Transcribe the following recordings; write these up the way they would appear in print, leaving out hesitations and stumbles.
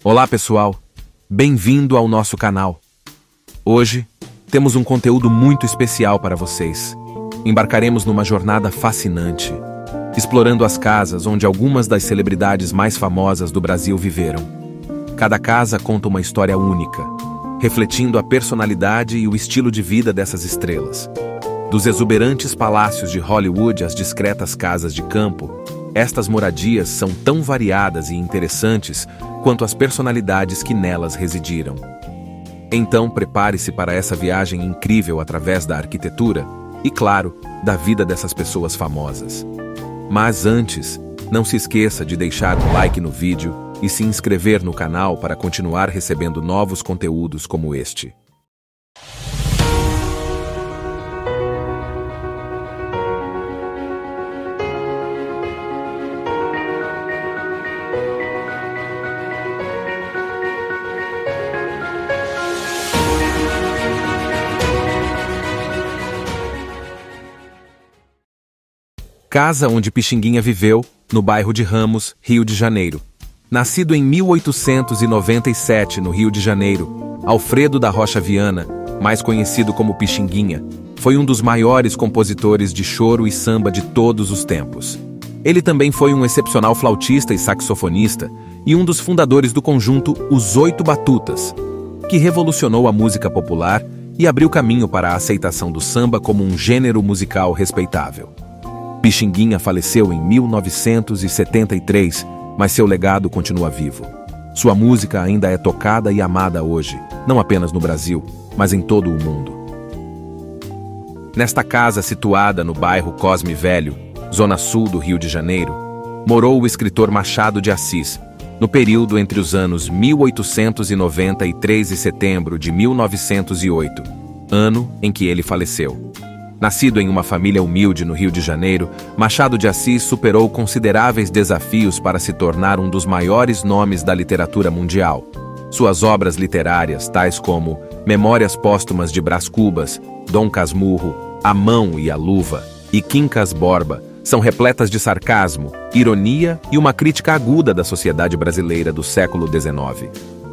Olá pessoal, bem-vindo ao nosso canal. Hoje, temos um conteúdo muito especial para vocês. Embarcaremos numa jornada fascinante, explorando as casas onde algumas das celebridades mais famosas do Brasil viveram. Cada casa conta uma história única, refletindo a personalidade e o estilo de vida dessas estrelas. Dos exuberantes palácios de Hollywood às discretas casas de campo, estas moradias são tão variadas e interessantes quanto as personalidades que nelas residiram. Então, prepare-se para essa viagem incrível através da arquitetura e, claro, da vida dessas pessoas famosas. Mas antes, não se esqueça de deixar um like no vídeo e se inscrever no canal para continuar recebendo novos conteúdos como este. Casa onde Pixinguinha viveu, no bairro de Ramos, Rio de Janeiro. Nascido em 1897 no Rio de Janeiro, Alfredo da Rocha Viana, mais conhecido como Pixinguinha, foi um dos maiores compositores de choro e samba de todos os tempos. Ele também foi um excepcional flautista e saxofonista e um dos fundadores do conjunto Os Oito Batutas, que revolucionou a música popular e abriu caminho para a aceitação do samba como um gênero musical respeitável. Pixinguinha faleceu em 1973, mas seu legado continua vivo. Sua música ainda é tocada e amada hoje, não apenas no Brasil, mas em todo o mundo. Nesta casa situada no bairro Cosme Velho, zona sul do Rio de Janeiro, morou o escritor Machado de Assis, no período entre os anos 1893 e setembro de 1908, ano em que ele faleceu. Nascido em uma família humilde no Rio de Janeiro, Machado de Assis superou consideráveis desafios para se tornar um dos maiores nomes da literatura mundial. Suas obras literárias, tais como Memórias Póstumas de Brás Cubas, Dom Casmurro, A Mão e a Luva e Quincas Borba, são repletas de sarcasmo, ironia e uma crítica aguda da sociedade brasileira do século XIX.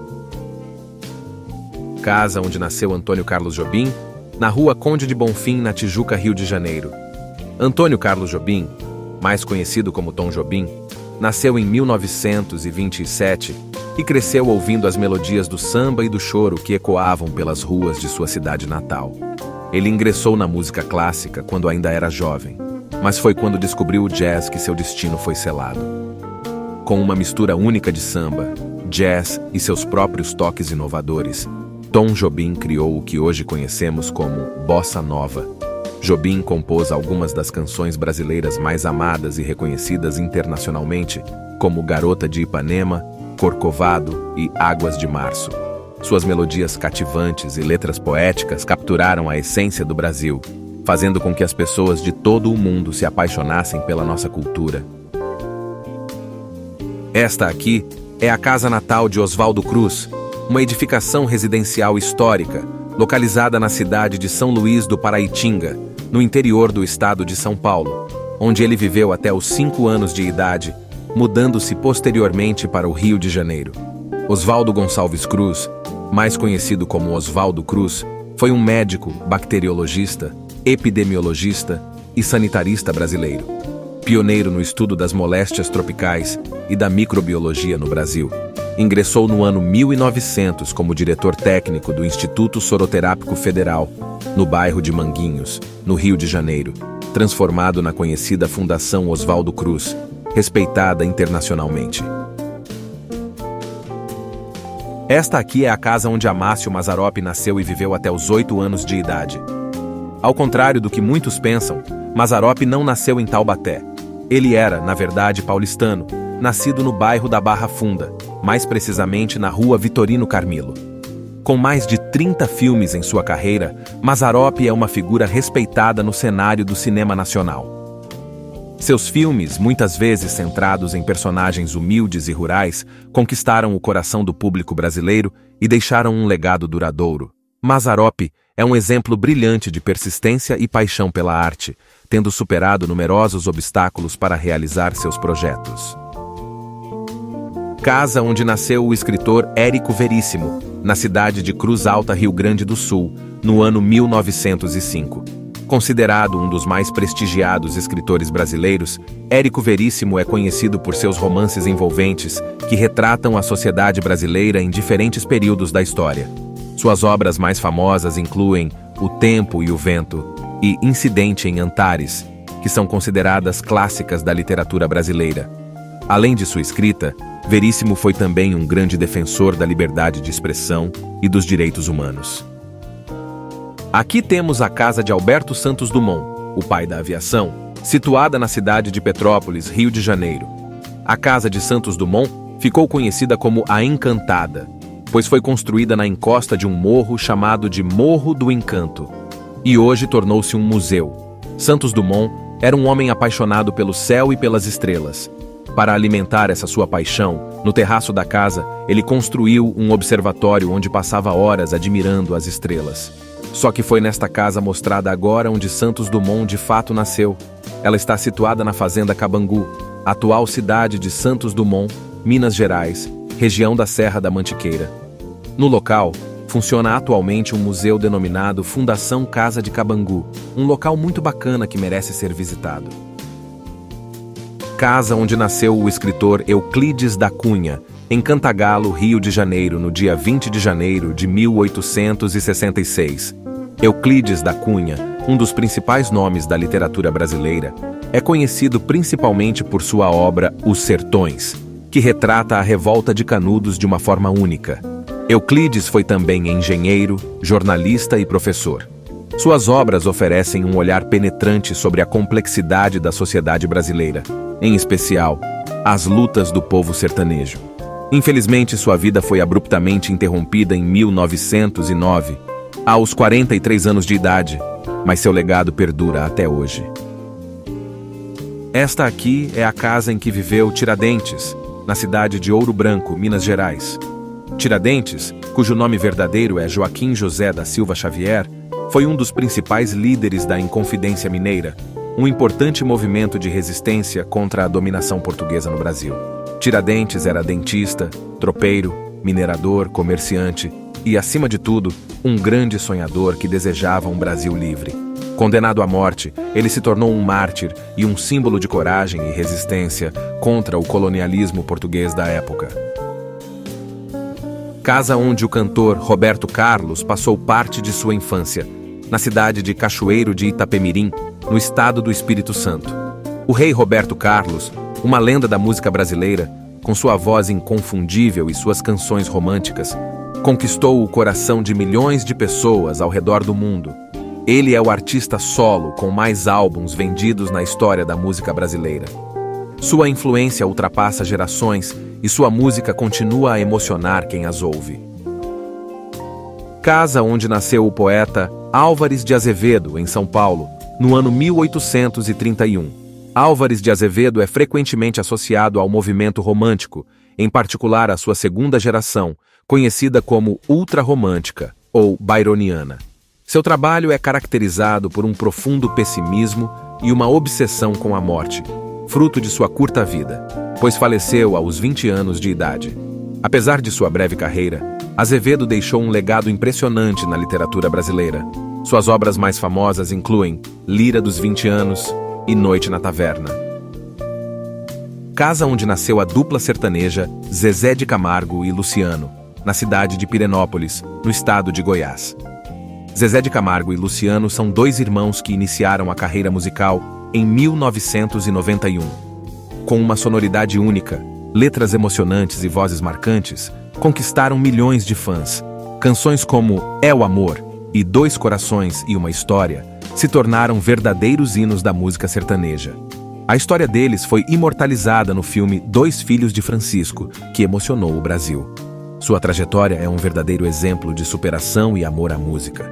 Casa onde nasceu Antônio Carlos Jobim, na Rua Conde de Bonfim, na Tijuca, Rio de Janeiro. Antônio Carlos Jobim, mais conhecido como Tom Jobim, nasceu em 1927 e cresceu ouvindo as melodias do samba e do choro que ecoavam pelas ruas de sua cidade natal. Ele ingressou na música clássica quando ainda era jovem, mas foi quando descobriu o jazz que seu destino foi selado. Com uma mistura única de samba, jazz e seus próprios toques inovadores, Tom Jobim criou o que hoje conhecemos como Bossa Nova. Jobim compôs algumas das canções brasileiras mais amadas e reconhecidas internacionalmente, como Garota de Ipanema, Corcovado e Águas de Março. Suas melodias cativantes e letras poéticas capturaram a essência do Brasil, fazendo com que as pessoas de todo o mundo se apaixonassem pela nossa cultura. Esta aqui é a casa natal de Oswaldo Cruz, uma edificação residencial histórica, localizada na cidade de São Luís do Paraitinga, no interior do estado de São Paulo, onde ele viveu até os 5 anos de idade, mudando-se posteriormente para o Rio de Janeiro. Oswaldo Gonçalves Cruz, mais conhecido como Oswaldo Cruz, foi um médico, bacteriologista, epidemiologista e sanitarista brasileiro, pioneiro no estudo das moléstias tropicais e da microbiologia no Brasil. Ingressou no ano 1900 como diretor técnico do Instituto Soroterápico Federal, no bairro de Manguinhos, no Rio de Janeiro, transformado na conhecida Fundação Oswaldo Cruz, respeitada internacionalmente. Esta aqui é a casa onde Amácio Mazzaropi nasceu e viveu até os 8 anos de idade. Ao contrário do que muitos pensam, Mazzaropi não nasceu em Taubaté. Ele era, na verdade, paulistano, nascido no bairro da Barra Funda, mais precisamente na Rua Vitorino Carmilo. Com mais de 30 filmes em sua carreira, Mazzaropi é uma figura respeitada no cenário do cinema nacional. Seus filmes, muitas vezes centrados em personagens humildes e rurais, conquistaram o coração do público brasileiro e deixaram um legado duradouro. Mazzaropi é um exemplo brilhante de persistência e paixão pela arte, tendo superado numerosos obstáculos para realizar seus projetos. Casa onde nasceu o escritor Érico Veríssimo, na cidade de Cruz Alta, Rio Grande do Sul, no ano 1905. Considerado um dos mais prestigiados escritores brasileiros, Érico Veríssimo é conhecido por seus romances envolventes que retratam a sociedade brasileira em diferentes períodos da história. Suas obras mais famosas incluem O Tempo e o Vento e Incidente em Antares, que são consideradas clássicas da literatura brasileira. Além de sua escrita, Veríssimo foi também um grande defensor da liberdade de expressão e dos direitos humanos. Aqui temos a casa de Alberto Santos Dumont, o pai da aviação, situada na cidade de Petrópolis, Rio de Janeiro. A casa de Santos Dumont ficou conhecida como a Encantada, pois foi construída na encosta de um morro chamado de Morro do Encanto, e hoje tornou-se um museu. Santos Dumont era um homem apaixonado pelo céu e pelas estrelas. Para alimentar essa sua paixão, no terraço da casa, ele construiu um observatório onde passava horas admirando as estrelas. Só que foi nesta casa mostrada agora onde Santos Dumont de fato nasceu. Ela está situada na Fazenda Cabangu, atual cidade de Santos Dumont, Minas Gerais, região da Serra da Mantiqueira. No local, funciona atualmente um museu denominado Fundação Casa de Cabangu, um local muito bacana que merece ser visitado. Casa onde nasceu o escritor Euclides da Cunha, em Cantagalo, Rio de Janeiro, no dia 20 de janeiro de 1866. Euclides da Cunha, um dos principais nomes da literatura brasileira, é conhecido principalmente por sua obra Os Sertões, que retrata a revolta de Canudos de uma forma única. Euclides foi também engenheiro, jornalista e professor. Suas obras oferecem um olhar penetrante sobre a complexidade da sociedade brasileira, em especial, as lutas do povo sertanejo. Infelizmente, sua vida foi abruptamente interrompida em 1909, aos 43 anos de idade, mas seu legado perdura até hoje. Esta aqui é a casa em que viveu Tiradentes, na cidade de Ouro Branco, Minas Gerais. Tiradentes, cujo nome verdadeiro é Joaquim José da Silva Xavier, foi um dos principais líderes da Inconfidência Mineira, um importante movimento de resistência contra a dominação portuguesa no Brasil. Tiradentes era dentista, tropeiro, minerador, comerciante e, acima de tudo, um grande sonhador que desejava um Brasil livre. Condenado à morte, ele se tornou um mártir e um símbolo de coragem e resistência contra o colonialismo português da época. Casa onde o cantor Roberto Carlos passou parte de sua infância, na cidade de Cachoeiro de Itapemirim, no estado do Espírito Santo. O rei Roberto Carlos, uma lenda da música brasileira, com sua voz inconfundível e suas canções românticas, conquistou o coração de milhões de pessoas ao redor do mundo. Ele é o artista solo com mais álbuns vendidos na história da música brasileira. Sua influência ultrapassa gerações e sua música continua a emocionar quem as ouve. Casa onde nasceu o poeta Álvares de Azevedo, em São Paulo, no ano 1831. Álvares de Azevedo é frequentemente associado ao movimento romântico, em particular à sua segunda geração, conhecida como ultrarromântica ou byroniana. Seu trabalho é caracterizado por um profundo pessimismo e uma obsessão com a morte, fruto de sua curta vida, pois faleceu aos 20 anos de idade. Apesar de sua breve carreira, Azevedo deixou um legado impressionante na literatura brasileira. Suas obras mais famosas incluem Lira dos 20 Anos e Noite na Taverna. Casa onde nasceu a dupla sertaneja Zezé de Camargo e Luciano, na cidade de Pirenópolis, no estado de Goiás. Zezé de Camargo e Luciano são dois irmãos que iniciaram a carreira musical em 1991. Com uma sonoridade única, letras emocionantes e vozes marcantes, conquistaram milhões de fãs. Canções como É o Amor e Dois Corações e uma História se tornaram verdadeiros hinos da música sertaneja. A história deles foi imortalizada no filme Dois Filhos de Francisco, que emocionou o Brasil. Sua trajetória é um verdadeiro exemplo de superação e amor à música.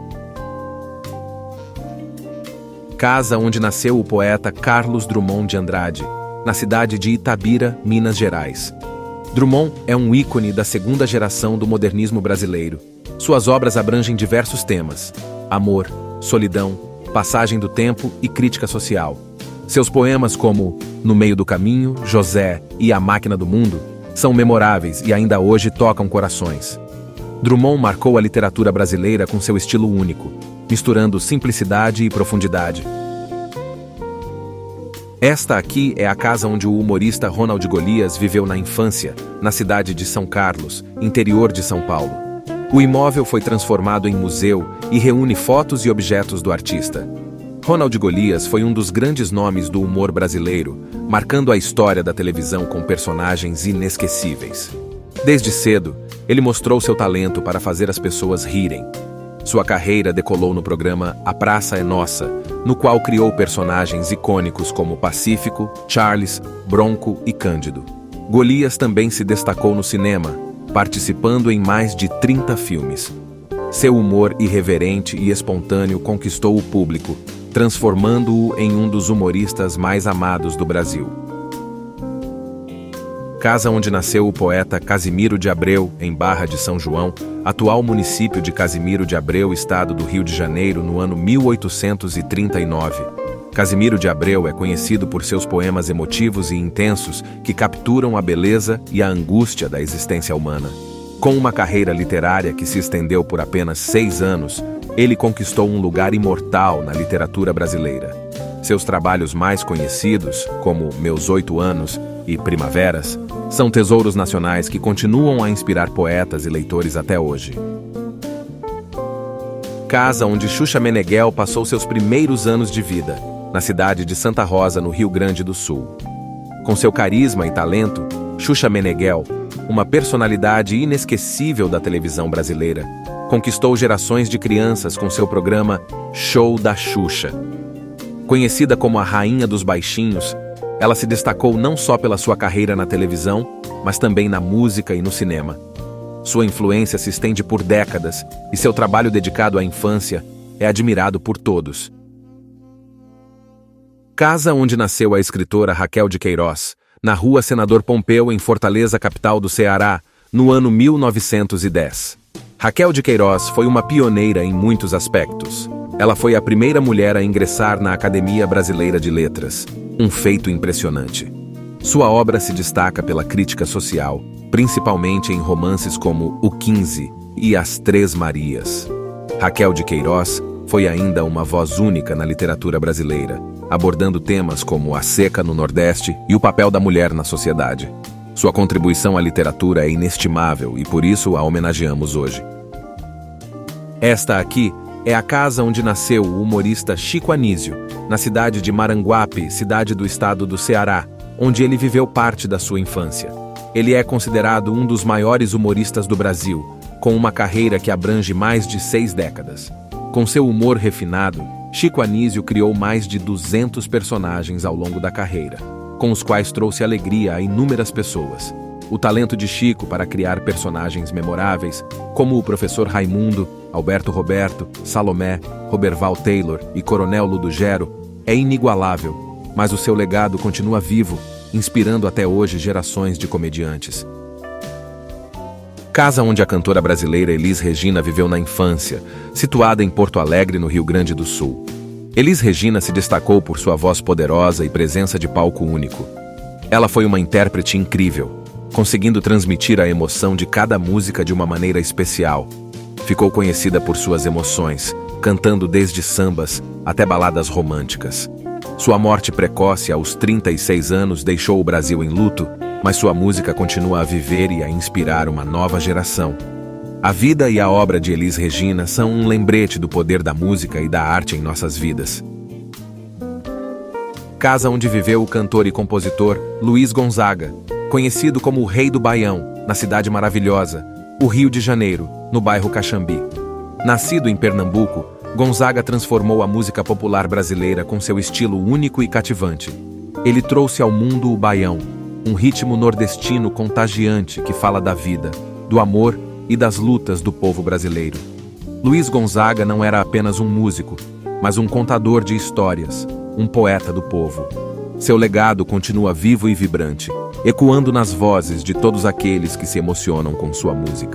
Casa onde nasceu o poeta Carlos Drummond de Andrade, na cidade de Itabira, Minas Gerais. Drummond é um ícone da segunda geração do modernismo brasileiro. Suas obras abrangem diversos temas: amor, solidão, passagem do tempo e crítica social. Seus poemas como No Meio do Caminho, José e A Máquina do Mundo São memoráveis e ainda hoje tocam corações. Drummond marcou a literatura brasileira com seu estilo único, misturando simplicidade e profundidade. Esta aqui é a casa onde o humorista Ronald Golias viveu na infância, na cidade de São Carlos, interior de São Paulo. O imóvel foi transformado em museu e reúne fotos e objetos do artista. Ronald Golias foi um dos grandes nomes do humor brasileiro, marcando a história da televisão com personagens inesquecíveis. Desde cedo, ele mostrou seu talento para fazer as pessoas rirem. Sua carreira decolou no programa A Praça é Nossa, no qual criou personagens icônicos como Pacífico, Charles, Bronco e Cândido. Golias também se destacou no cinema, participando em mais de 30 filmes. Seu humor irreverente e espontâneo conquistou o público, transformando-o em um dos humoristas mais amados do Brasil. Casa onde nasceu o poeta Casimiro de Abreu, em Barra de São João, atual município de Casimiro de Abreu, estado do Rio de Janeiro, no ano 1839. Casimiro de Abreu é conhecido por seus poemas emotivos e intensos que capturam a beleza e a angústia da existência humana. Com uma carreira literária que se estendeu por apenas 6 anos, ele conquistou um lugar imortal na literatura brasileira. Seus trabalhos mais conhecidos, como Meus 8 Anos e Primaveras, são tesouros nacionais que continuam a inspirar poetas e leitores até hoje. Casa onde Xuxa Meneghel passou seus primeiros anos de vida, na cidade de Santa Rosa, no Rio Grande do Sul. Com seu carisma e talento, Xuxa Meneghel, uma personalidade inesquecível da televisão brasileira, conquistou gerações de crianças com seu programa Show da Xuxa. Conhecida como a Rainha dos Baixinhos, ela se destacou não só pela sua carreira na televisão, mas também na música e no cinema. Sua influência se estende por décadas e seu trabalho dedicado à infância é admirado por todos. Casa onde nasceu a escritora Raquel de Queiroz, na Rua Senador Pompeu, em Fortaleza, capital do Ceará, no ano 1910. Raquel de Queiroz foi uma pioneira em muitos aspectos. Ela foi a primeira mulher a ingressar na Academia Brasileira de Letras, um feito impressionante. Sua obra se destaca pela crítica social, principalmente em romances como O 15 e As Três Marias. Raquel de Queiroz foi ainda uma voz única na literatura brasileira, abordando temas como a seca no Nordeste e o papel da mulher na sociedade. Sua contribuição à literatura é inestimável e por isso a homenageamos hoje. Esta aqui é a casa onde nasceu o humorista Chico Anísio, na cidade de Maranguape, cidade do estado do Ceará, onde ele viveu parte da sua infância. Ele é considerado um dos maiores humoristas do Brasil, com uma carreira que abrange mais de 6 décadas. Com seu humor refinado, Chico Anísio criou mais de 200 personagens ao longo da carreira, com os quais trouxe alegria a inúmeras pessoas. O talento de Chico para criar personagens memoráveis, como o Professor Raimundo, Alberto Roberto, Salomé, Roberval Taylor e Coronel Ludogero, é inigualável, mas o seu legado continua vivo, inspirando até hoje gerações de comediantes. Casa onde a cantora brasileira Elis Regina viveu na infância, situada em Porto Alegre, no Rio Grande do Sul. Elis Regina se destacou por sua voz poderosa e presença de palco único. Ela foi uma intérprete incrível, conseguindo transmitir a emoção de cada música de uma maneira especial. Ficou conhecida por suas emoções, cantando desde sambas até baladas românticas. Sua morte precoce aos 36 anos deixou o Brasil em luto, mas sua música continua a viver e a inspirar uma nova geração. A vida e a obra de Elis Regina são um lembrete do poder da música e da arte em nossas vidas. Casa onde viveu o cantor e compositor Luiz Gonzaga, conhecido como o Rei do Baião, na Cidade Maravilhosa, o Rio de Janeiro, no bairro Caxambi. Nascido em Pernambuco, Gonzaga transformou a música popular brasileira com seu estilo único e cativante. Ele trouxe ao mundo o baião, um ritmo nordestino contagiante que fala da vida, do amor e das lutas do povo brasileiro. Luiz Gonzaga não era apenas um músico, mas um contador de histórias, um poeta do povo. Seu legado continua vivo e vibrante, ecoando nas vozes de todos aqueles que se emocionam com sua música.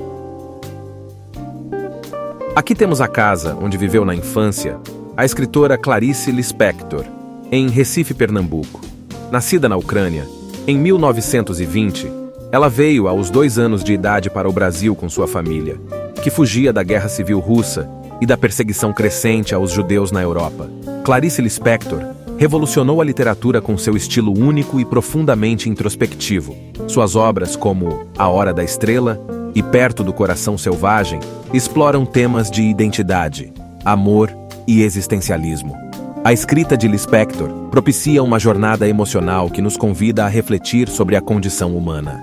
Aqui temos a casa onde viveu na infância a escritora Clarice Lispector, em Recife, Pernambuco. Nascida na Ucrânia, em 1920, Ela veio aos 2 anos de idade para o Brasil com sua família, que fugia da Guerra Civil Russa e da perseguição crescente aos judeus na Europa. Clarice Lispector revolucionou a literatura com seu estilo único e profundamente introspectivo. Suas obras, como A Hora da Estrela e Perto do Coração Selvagem, exploram temas de identidade, amor e existencialismo. A escrita de Lispector propicia uma jornada emocional que nos convida a refletir sobre a condição humana.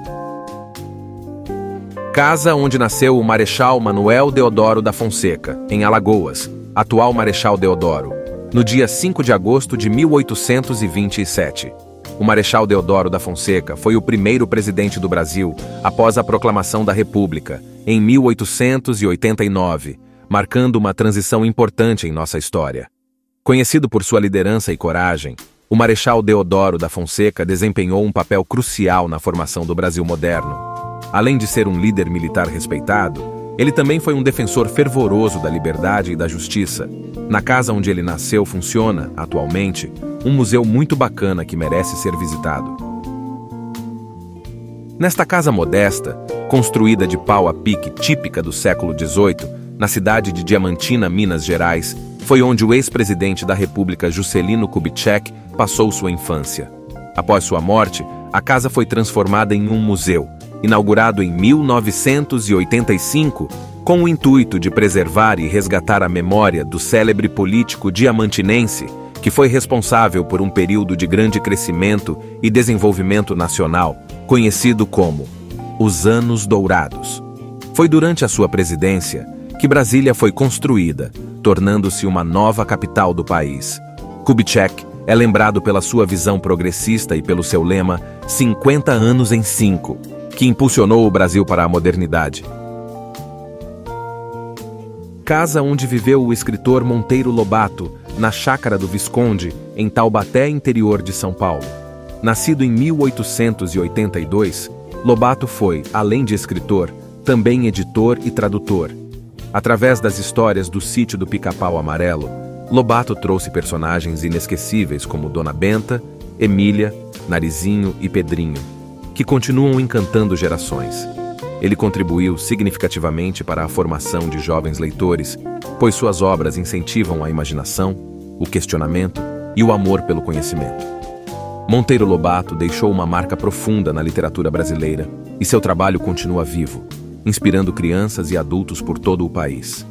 Casa onde nasceu o Marechal Manuel Deodoro da Fonseca, em Alagoas, atual Marechal Deodoro, no dia 5 de agosto de 1827. O Marechal Deodoro da Fonseca foi o primeiro presidente do Brasil após a proclamação da República, em 1889, marcando uma transição importante em nossa história. Conhecido por sua liderança e coragem, o Marechal Deodoro da Fonseca desempenhou um papel crucial na formação do Brasil moderno. Além de ser um líder militar respeitado, ele também foi um defensor fervoroso da liberdade e da justiça. Na casa onde ele nasceu funciona, atualmente, um museu muito bacana que merece ser visitado. Nesta casa modesta, construída de pau a pique típica do século XVIII, na cidade de Diamantina, Minas Gerais, foi onde o ex-presidente da República Juscelino Kubitschek passou sua infância. Após sua morte, a casa foi transformada em um museu, inaugurado em 1985, com o intuito de preservar e resgatar a memória do célebre político diamantinense, que foi responsável por um período de grande crescimento e desenvolvimento nacional, conhecido como os Anos Dourados. Foi durante a sua presidência que Brasília foi construída, tornando-se uma nova capital do país. Kubitschek é lembrado pela sua visão progressista e pelo seu lema 50 anos em 5, que impulsionou o Brasil para a modernidade. Casa onde viveu o escritor Monteiro Lobato, na Chácara do Visconde, em Taubaté, interior de São Paulo. Nascido em 1882, Lobato foi, além de escritor, também editor e tradutor. Através das histórias do Sítio do Pica-Pau Amarelo, Lobato trouxe personagens inesquecíveis como Dona Benta, Emília, Narizinho e Pedrinho, que continuam encantando gerações. Ele contribuiu significativamente para a formação de jovens leitores, pois suas obras incentivam a imaginação, o questionamento e o amor pelo conhecimento. Monteiro Lobato deixou uma marca profunda na literatura brasileira e seu trabalho continua vivo, inspirando crianças e adultos por todo o país.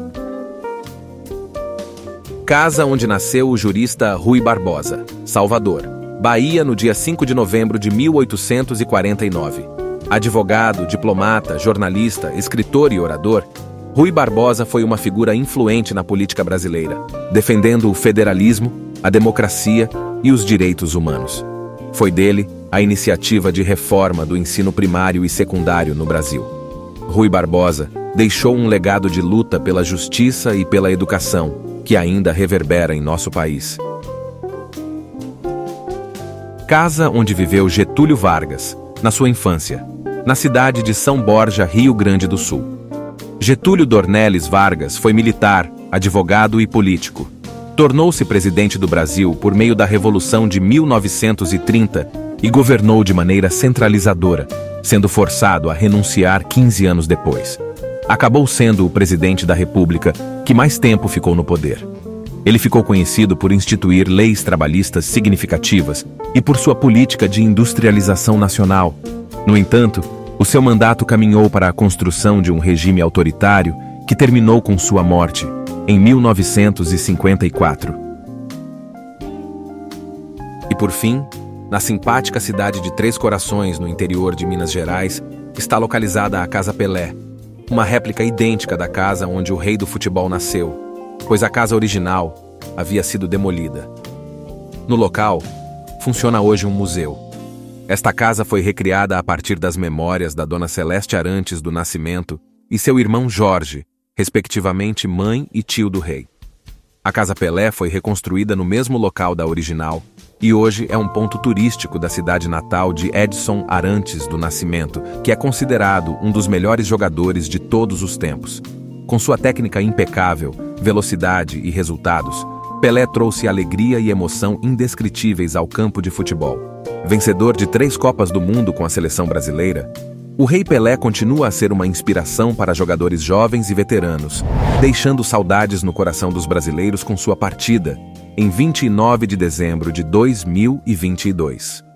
Casa onde nasceu o jurista Rui Barbosa, Salvador, Bahia, no dia 5 de novembro de 1849. Advogado, diplomata, jornalista, escritor e orador, Rui Barbosa foi uma figura influente na política brasileira, defendendo o federalismo, a democracia e os direitos humanos. Foi dele a iniciativa de reforma do ensino primário e secundário no Brasil. Rui Barbosa deixou um legado de luta pela justiça e pela educação, que ainda reverbera em nosso país. Casa onde viveu Getúlio Vargas, na sua infância, na cidade de São Borja, Rio Grande do Sul. Getúlio Dornelles Vargas foi militar, advogado e político. Tornou-se presidente do Brasil por meio da Revolução de 1930 e governou de maneira centralizadora, sendo forçado a renunciar 15 anos depois. Acabou sendo o presidente da República que mais tempo ficou no poder. Ele ficou conhecido por instituir leis trabalhistas significativas e por sua política de industrialização nacional. No entanto, o seu mandato caminhou para a construção de um regime autoritário que terminou com sua morte, em 1954. E por fim, na simpática cidade de Três Corações, no interior de Minas Gerais, está localizada a Casa Pelé, uma réplica idêntica da casa onde o rei do futebol nasceu, pois a casa original havia sido demolida. No local, funciona hoje um museu. Esta casa foi recriada a partir das memórias da Dona Celeste Arantes do Nascimento e seu irmão Jorge, respectivamente mãe e tio do rei. A Casa Pelé foi reconstruída no mesmo local da original e hoje é um ponto turístico da cidade natal de Edson Arantes do Nascimento, que é considerado um dos melhores jogadores de todos os tempos. Com sua técnica impecável, velocidade e resultados, Pelé trouxe alegria e emoção indescritíveis ao campo de futebol. Vencedor de 3 Copas do Mundo com a seleção brasileira, o Rei Pelé continua a ser uma inspiração para jogadores jovens e veteranos, deixando saudades no coração dos brasileiros com sua partida, em 29 de dezembro de 2022.